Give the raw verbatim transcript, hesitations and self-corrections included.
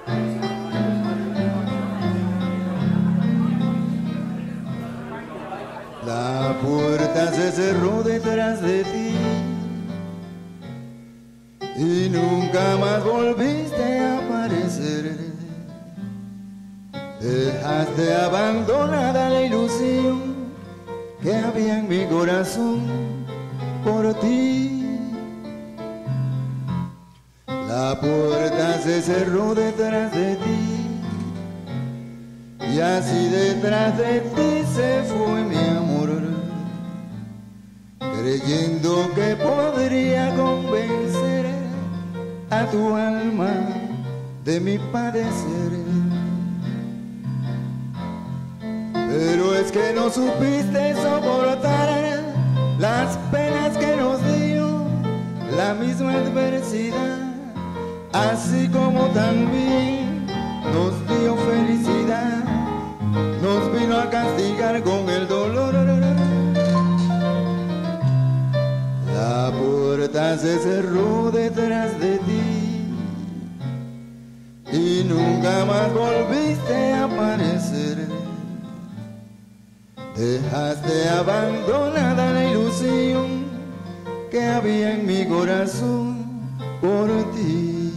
La puerta se cerró detrás de ti y nunca más volviste a aparecer. Dejaste abandonada la ilusión que había en mi corazón por ti. La puerta se cerró detrás de ti y así detrás de ti se fue mi amor, creyendo que podría convencer a tu alma de mi padecer. Pero es que no supiste soportar las penas que nos dio la misma adversidad, así como también nos dio felicidad, nos vino a castigar con el dolor. La puerta se cerró detrás de ti y nunca más volviste a aparecer. Dejaste abandonada la ilusión que había en mi corazón por ti.